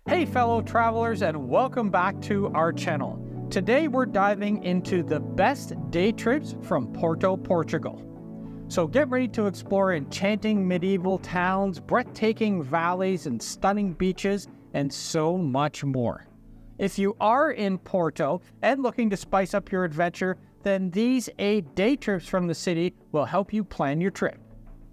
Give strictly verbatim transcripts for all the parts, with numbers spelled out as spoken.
Hey fellow travelers, and welcome back to our channel. Today we're diving into the best day trips from Porto, Portugal. So get ready to explore enchanting medieval towns, breathtaking valleys and stunning beaches, and so much more. If you are in Porto and looking to spice up your adventure, then these eight day trips from the city will help you plan your trip.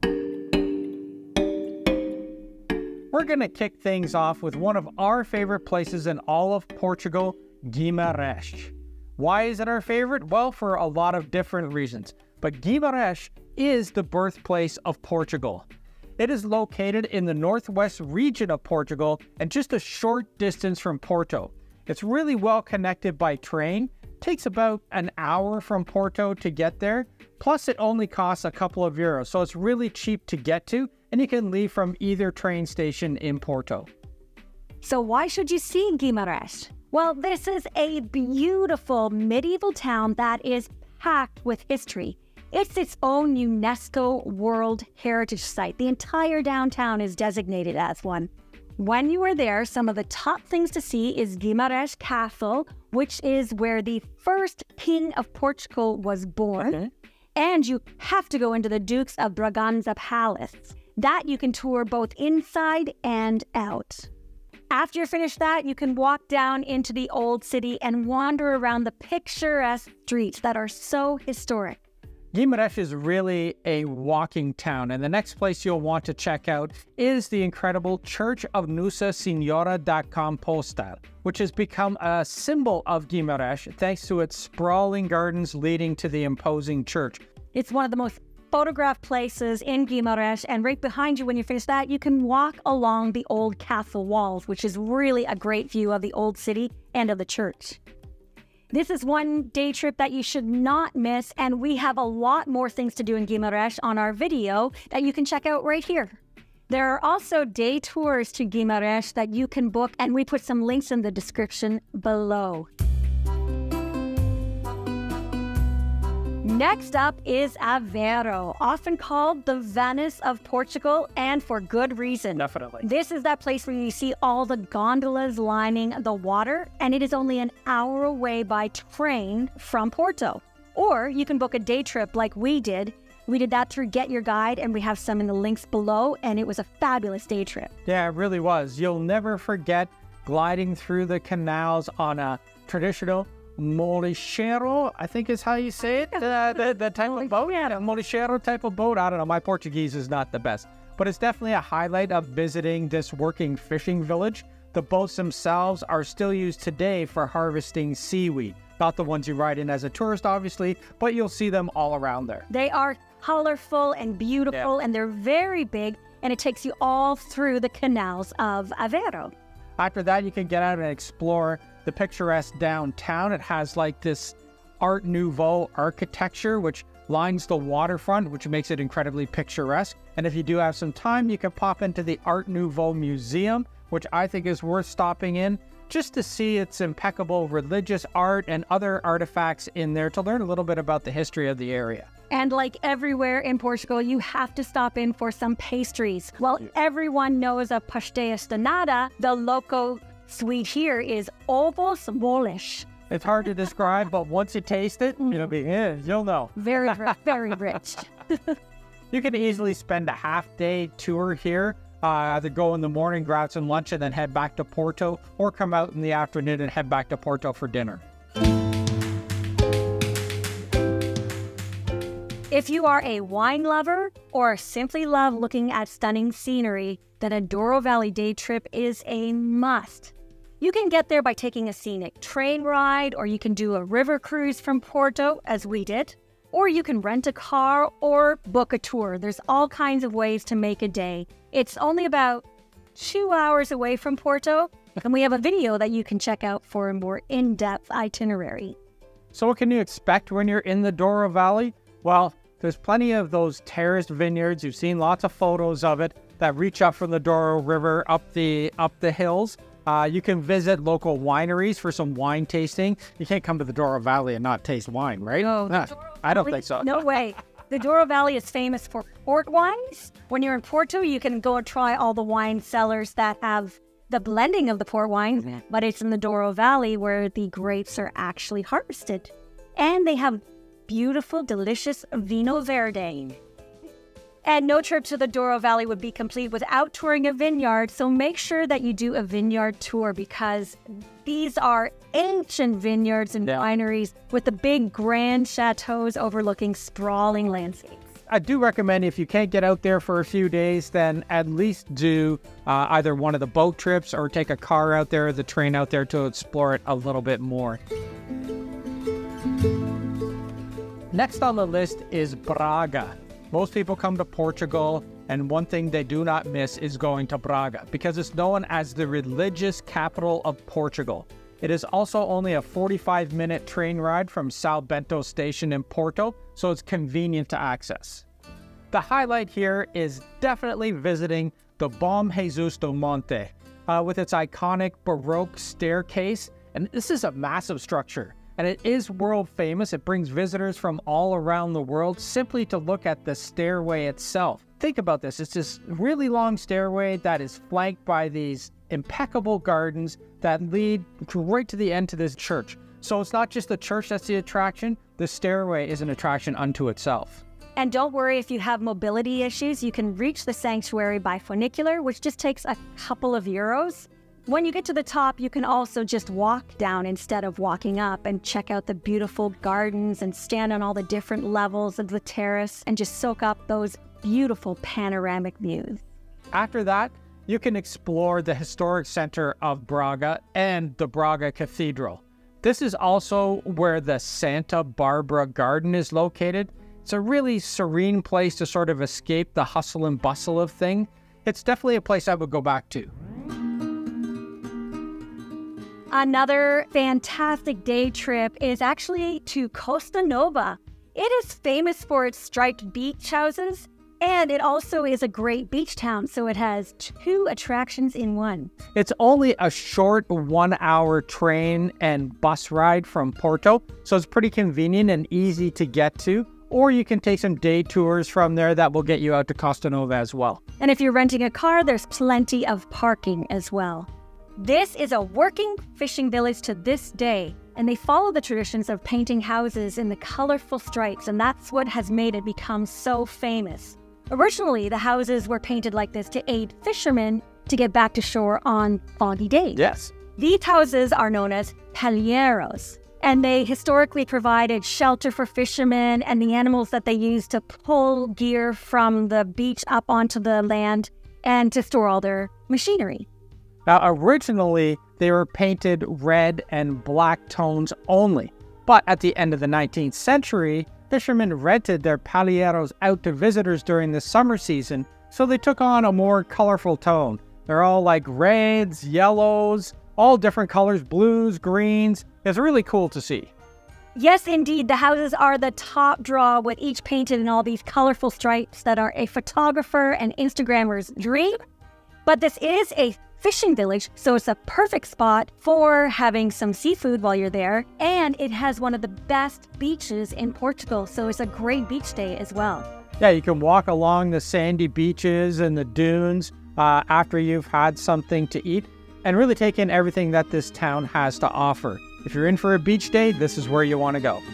We're going to kick things off with one of our favorite places in all of Portugal, Guimaraes. Why is it our favorite? Well, for a lot of different reasons. But Guimaraes is the birthplace of Portugal. It is located in the northwest region of Portugal and just a short distance from Porto. It's really well connected by train. It takes about an hour from Porto to get there. Plus, it only costs a couple of euros, so it's really cheap to get to, and you can leave from either train station in Porto. So why should you see Guimaraes? Well, this is a beautiful medieval town that is packed with history. It's its own UNESCO World Heritage Site. The entire downtown is designated as one. When you are there, some of the top things to see is Guimaraes Castle, which is where the first king of Portugal was born. Okay. And you have to go into the Dukes of Braganza Palace. That you can tour both inside and out. After you finish that, you can walk down into the old city and wander around the picturesque streets that are so historic. Guimaraes is really a walking town, and the next place you'll want to check out is the incredible Church of Nossa Senhora da Compostela, which has become a symbol of Guimaraes thanks to its sprawling gardens leading to the imposing church. It's one of the most photographed places in Guimaraes, and right behind you when you finish that, you can walk along the old castle walls, which is really a great view of the old city and of the church. This is one day trip that you should not miss, and we have a lot more things to do in Guimaraes on our video that you can check out right here. There are also day tours to Guimaraes that you can book, and we put some links in the description below. Next up is Aveiro, often called the Venice of Portugal, and for good reason. Definitely. This is that place where you see all the gondolas lining the water, and it is only an hour away by train from Porto. Or you can book a day trip like we did. We did that through Get Your Guide, and we have some in the links below, and it was a fabulous day trip. Yeah, it really was. You'll never forget gliding through the canals on a traditional Molecheiro, I think is how you say it, uh, the, the type of boat. Yeah, Molecheiro type of boat. I don't know, my Portuguese is not the best. But it's definitely a highlight of visiting this working fishing village. The boats themselves are still used today for harvesting seaweed. Not the ones you ride in as a tourist, obviously, but you'll see them all around there. They are colorful and beautiful, yeah. And they're very big, and it takes you all through the canals of Aveiro. After that, you can get out and explore the picturesque downtown. It has like this Art Nouveau architecture, which lines the waterfront, which makes it incredibly picturesque. And if you do have some time, you can pop into the Art Nouveau Museum, which I think is worth stopping in just to see its impeccable religious art and other artifacts in there to learn a little bit about the history of the area. And like everywhere in Portugal, you have to stop in for some pastries. Well, everyone knows of pastéis de nata. The local sweet here is ovos moles. It's hard to describe, but once you taste it, you'll be, yeah, you'll know. Very, very rich. You can easily spend a half-day tour here. Uh, either go in the morning, grab some lunch, and then head back to Porto, or come out in the afternoon and head back to Porto for dinner. If you are a wine lover or simply love looking at stunning scenery, then a Douro Valley day trip is a must. You can get there by taking a scenic train ride, or you can do a river cruise from Porto, as we did, or you can rent a car or book a tour. There's all kinds of ways to make a day. It's only about two hours away from Porto, and we have a video that you can check out for a more in-depth itinerary. So what can you expect when you're in the Douro Valley? Well, there's plenty of those terraced vineyards. You've seen lots of photos of it that reach up from the Douro River up the up the hills. Uh, you can visit local wineries for some wine tasting. You can't come to the Douro Valley and not taste wine, right? No, nah, I don't think so. No way. The Douro Valley is famous for port wines. When you're in Porto, you can go and try all the wine cellars that have the blending of the port wine, but it's in the Douro Valley where the grapes are actually harvested. And they have beautiful, delicious Vino Verde. And no trip to the Douro Valley would be complete without touring a vineyard, so make sure that you do a vineyard tour because these are ancient vineyards and yeah. wineries with the big grand chateaus overlooking sprawling landscapes. I do recommend if you can't get out there for a few days, then at least do uh, either one of the boat trips or take a car out there or the train out there to explore it a little bit more. Next on the list is Braga. Most people come to Portugal, and one thing they do not miss is going to Braga because it's known as the religious capital of Portugal. It is also only a forty-five minute train ride from São Bento station in Porto, so it's convenient to access. The highlight here is definitely visiting the Bom Jesus do Monte uh, with its iconic Baroque staircase, and this is a massive structure. And it is world famous. It brings visitors from all around the world simply to look at the stairway itself. Think about this. It's this really long stairway that is flanked by these impeccable gardens that lead right to the end to this church. So it's not just the church that's the attraction. The stairway is an attraction unto itself. And don't worry if you have mobility issues. You can reach the sanctuary by funicular, which just takes a couple of euros. When you get to the top, you can also just walk down instead of walking up and check out the beautiful gardens and stand on all the different levels of the terrace and just soak up those beautiful panoramic views. After that, you can explore the historic center of Braga and the Braga Cathedral. This is also where the Santa Barbara Garden is located. It's a really serene place to sort of escape the hustle and bustle of things. It's definitely a place I would go back to. Another fantastic day trip is actually to Costa Nova. It is famous for its striped beach houses, and it also is a great beach town, so it has two attractions in one. It's only a short one-hour train and bus ride from Porto, so it's pretty convenient and easy to get to. Or you can take some day tours from there that will get you out to Costa Nova as well. And if you're renting a car, there's plenty of parking as well. This is a working fishing village to this day, and they follow the traditions of painting houses in the colorful stripes, and that's what has made it become so famous. Originally, the houses were painted like this to aid fishermen to get back to shore on foggy days. Yes. These houses are known as palheiros, and they historically provided shelter for fishermen and the animals that they used to pull gear from the beach up onto the land and to store all their machinery. Now, originally, they were painted red and black tones only. But at the end of the nineteenth century, fishermen rented their palheiros out to visitors during the summer season, so they took on a more colorful tone. They're all like reds, yellows, all different colors, blues, greens. It's really cool to see. Yes, indeed. The houses are the top draw, with each painted in all these colorful stripes that are a photographer and Instagrammer's dream. But this is a fishing village, so it's a perfect spot for having some seafood while you're there, and it has one of the best beaches in Portugal, so it's a great beach day as well. Yeah, you can walk along the sandy beaches and the dunes uh, after you've had something to eat and really take in everything that this town has to offer. If you're in for a beach day, this is where you want to go.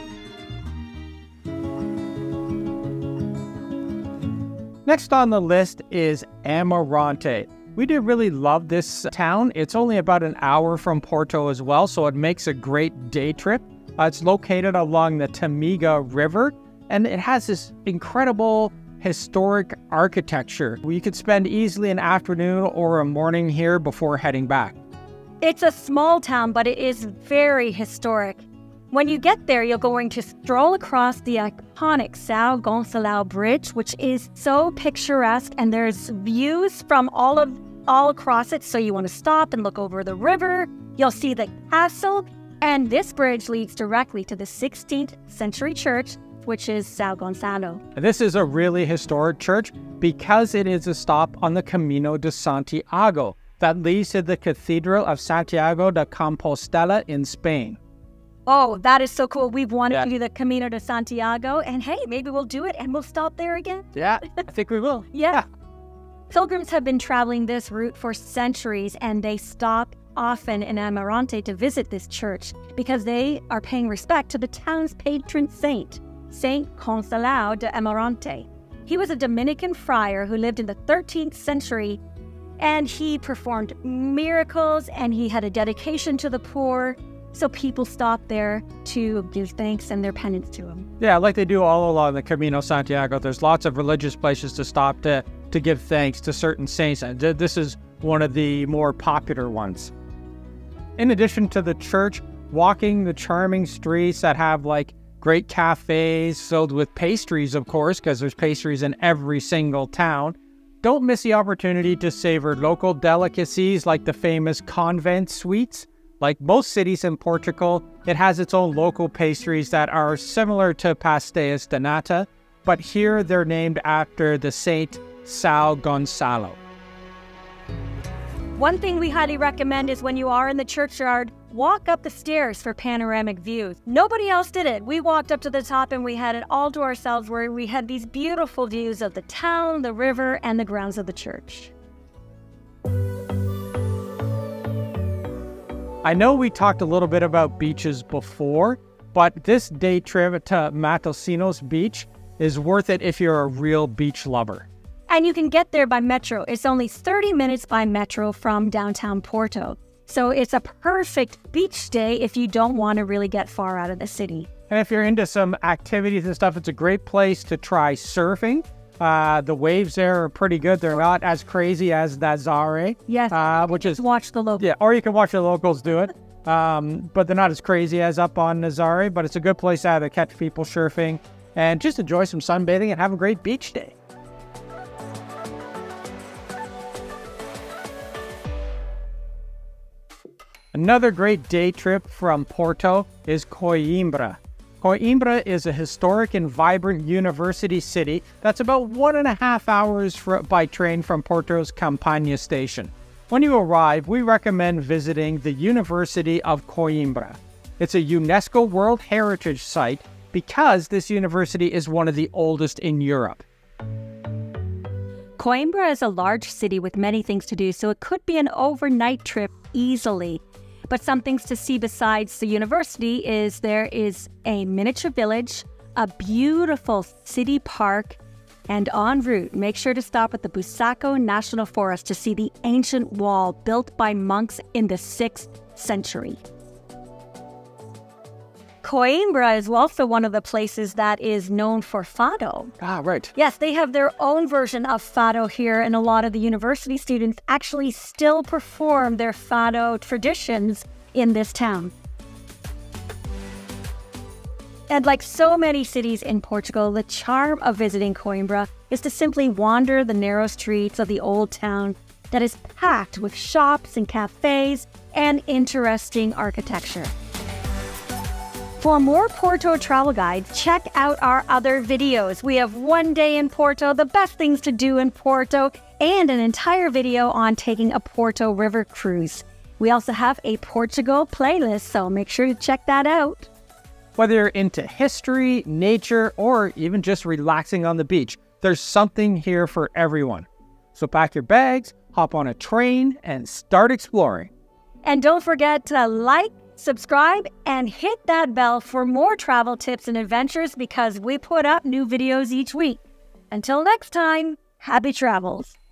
Next on the list is Amarante. We do really love this town. It's only about an hour from Porto as well, so it makes a great day trip. Uh, it's located along the Tamiga River, and it has this incredible historic architecture. You could spend easily an afternoon or a morning here before heading back. It's a small town, but it is very historic. When you get there, you're going to stroll across the iconic São Gonçalo Bridge, which is so picturesque, and there's views from all of all across it, so you want to stop and look over the river. You'll see the castle, and this bridge leads directly to the sixteenth century church, which is São Gonçalo. This is a really historic church because it is a stop on the Camino de Santiago that leads to the Cathedral of Santiago de Compostela in Spain. Oh, that is so cool. We've wanted Yeah. to do the Camino de Santiago, and hey, maybe we'll do it and we'll stop there again. Yeah, I think we will. Yeah. Pilgrims have been traveling this route for centuries, and they stop often in Amarante to visit this church because they are paying respect to the town's patron saint, Saint Consolao de Amarante. He was a Dominican friar who lived in the thirteenth century, and he performed miracles, and he had a dedication to the poor, so people stopped there to give thanks and their penance to him. Yeah, like they do all along the Camino Santiago. There's lots of religious places to stop to, to give thanks to certain saints, and this is one of the more popular ones. In addition to the church, walking the charming streets that have like great cafes filled with pastries, of course, because there's pastries in every single town. Don't miss the opportunity to savor local delicacies like the famous convent sweets. Like most cities in Portugal, it has its own local pastries that are similar to pastéis de nata, but here they're named after the Saint São Gonçalo. One thing we highly recommend is when you are in the churchyard, walk up the stairs for panoramic views. Nobody else did it. We walked up to the top and we had it all to ourselves, where we had these beautiful views of the town, the river, and the grounds of the church. I know we talked a little bit about beaches before, but this day trip to Matosinhos Beach is worth it if you're a real beach lover. And you can get there by metro. It's only thirty minutes by metro from downtown Porto. So it's a perfect beach day if you don't want to really get far out of the city. And if you're into some activities and stuff, it's a great place to try surfing. Uh, the waves there are pretty good. They're not as crazy as Nazare. Yes, uh, which is watch the locals. Yeah, or you can watch the locals do it. Um, but they're not as crazy as up on Nazare. But it's a good place to either catch people surfing and just enjoy some sunbathing and have a great beach day. Another great day trip from Porto is Coimbra. Coimbra is a historic and vibrant university city that's about one and a half hours for, by train from Porto's Campanha station. When you arrive, we recommend visiting the University of Coimbra. It's a UNESCO World Heritage Site because this university is one of the oldest in Europe. Coimbra is a large city with many things to do, so it could be an overnight trip easily. But some things to see besides the university is there is a miniature village, a beautiful city park, and en route, make sure to stop at the Busaco National Forest to see the ancient wall built by monks in the sixth century. Coimbra is also one of the places that is known for fado. Ah, right. Yes, they have their own version of fado here, and a lot of the university students actually still perform their fado traditions in this town. And like so many cities in Portugal, the charm of visiting Coimbra is to simply wander the narrow streets of the old town that is packed with shops and cafes and interesting architecture. For more Porto travel guides, check out our other videos. We have one day in Porto, the best things to do in Porto, and an entire video on taking a Porto river cruise. We also have a Portugal playlist, so make sure to check that out. Whether you're into history, nature, or even just relaxing on the beach, there's something here for everyone. So pack your bags, hop on a train, and start exploring. And don't forget to like, subscribe, and hit that bell for more travel tips and adventures because we put up new videos each week. Until next time, happy travels!